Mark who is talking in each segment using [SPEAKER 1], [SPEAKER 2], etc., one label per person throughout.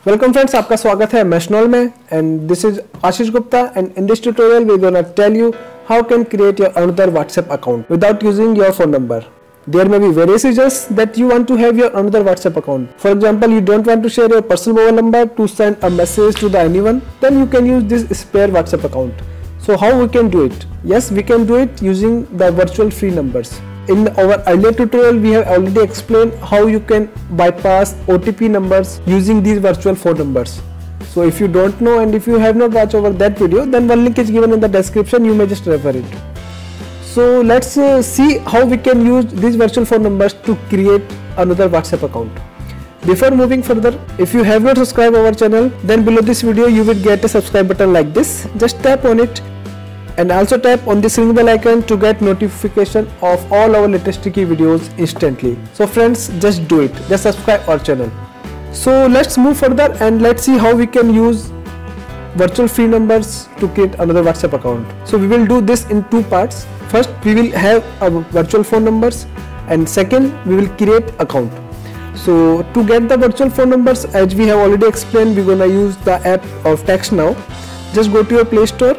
[SPEAKER 1] Welcome friends, आपका स्वागत है मैशनॉल में and this is Ashish Gupta and in this tutorial we gonna tell you how can create your another WhatsApp account without using your phone number. There may be various reasons that you want to have your another WhatsApp account. For example, you don't want to share your personal mobile number to send a message to the anyone, then you can use this spare WhatsApp account. So how we can do it? Yes, we can do it using the virtual free numbers. In our earlier tutorial, we have already explained how you can bypass OTP numbers using these virtual phone numbers. So if you don't know and if you have not watched over that video, then one link is given in the description, you may just refer it. So let's see how we can use these virtual phone numbers to create another WhatsApp account. Before moving further, if you have not subscribed our channel, then below this video you will get a subscribe button like this. Just tap on it and also tap on this ring bell icon to get notification of all our latest tricky videos instantly. So friends, just do it, just subscribe our channel. So let's move further and let's see how we can use virtual free numbers to create another WhatsApp account. So we will do this in two parts. First, we will have our virtual phone numbers and second, we will create account. So to get the virtual phone numbers, as we have already explained, we're gonna use the app of TextNow. Just go to your Play Store.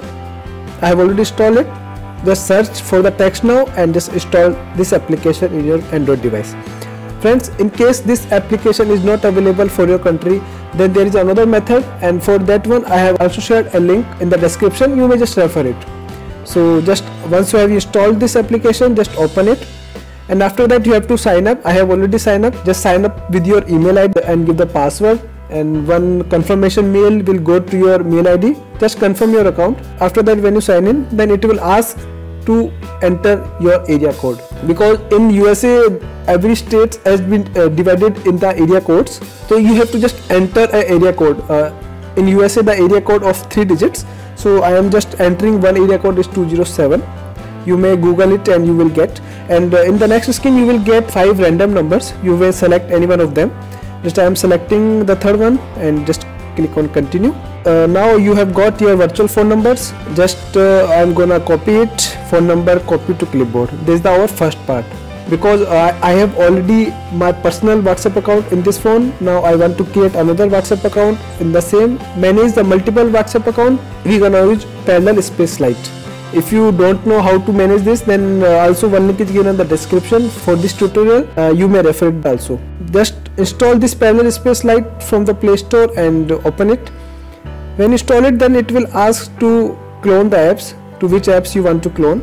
[SPEAKER 1] I have already installed it. Just search for the TextNow and just install this application in your Android device. Friends, in case this application is not available for your country, then there is another method, and for that one I have also shared a link in the description. You may just refer it. So just once you have installed this application, just open it, and after that you have to sign up. I have already signed up. Just sign up with your email ID and give the password, and one confirmation mail will go to your mail ID. Just confirm your account. After that, when you sign in, then it will ask to enter your area code, because in USA every state has been divided in the area codes, so you have to just enter an area code. In USA the area code of 3 digits, so I am just entering one area code is 207. You may Google it and you will get, and in the next screen you will get 5 random numbers. You will select any one of them. Just I am selecting the third one and just click on continue. Now you have got your virtual phone numbers. Just I am gonna copy it, phone number, copy to clipboard. This is our first part, because I have already my personal WhatsApp account in this phone. Now I want to create another WhatsApp account in the same, manage the multiple WhatsApp account. We gonna use parallel space light. If you don't know how to manage this, then also one link is given in the description for this tutorial. You may refer it also. Just install this parallel space light from the Play Store and open it. When you install it, then it will ask to clone the apps. To which apps you want to clone.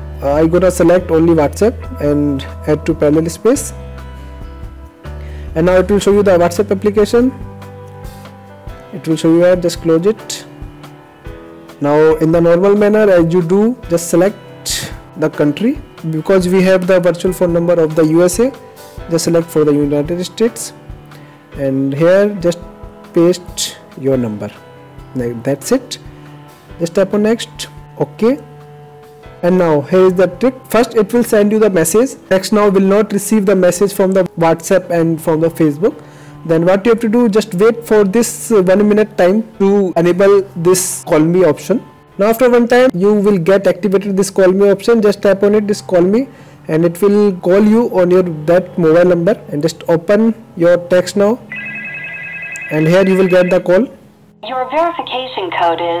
[SPEAKER 1] I gonna select only WhatsApp and add to parallel space, and now it will show you the WhatsApp application. It will show you that. Just close it. Now in the normal manner as you do, just select the country, because we have the virtual phone number of the USA. Just select for the United States, and here just paste your number. That's it. Just tap on next. Okay. And now here is the trick. First it will send you the message. TextNow will not receive the message from the WhatsApp and from the Facebook. Then what you have to do, just wait for this 1 minute time to enable this call me option. Now after one time you will get activated this call me option. Just tap on it, this call me, and it will call you on your that mobile number, and just open your TextNow, and here you will get the call.
[SPEAKER 2] Your verification code is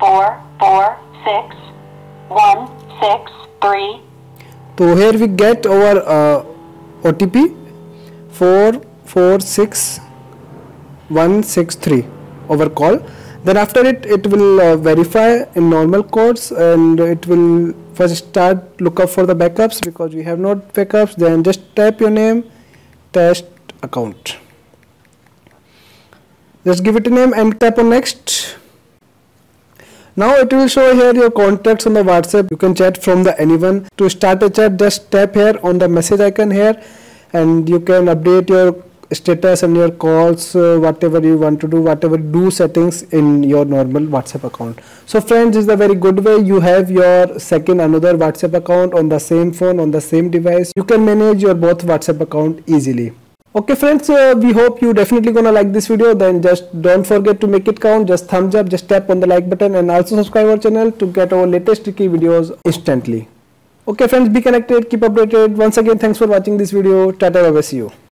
[SPEAKER 2] 446163.
[SPEAKER 1] So here we get our OTP 446163 over call. Then after it will verify in normal codes, and it will first start look up for the backups, because we have not backups. Then just type your name, test account. Just give it a name and tap on next. Now it will show here your contacts on the WhatsApp. You can chat from the anyone. To start a chat, just tap here on the message icon here, and you can update your status and your calls, whatever you want to do, whatever do settings in your normal WhatsApp account. So friends, this is a very good way. You have your second another WhatsApp account on the same phone, on the same device. You can manage your both WhatsApp account easily. Okay friends, we hope you definitely gonna like this video. Then just don't forget to make it count. Just thumbs up, just tap on the like button, and also subscribe our channel to get our latest tricky videos instantly. Okay friends, be connected, keep updated. Once again, thanks for watching this video. Tata, bye bye, see you.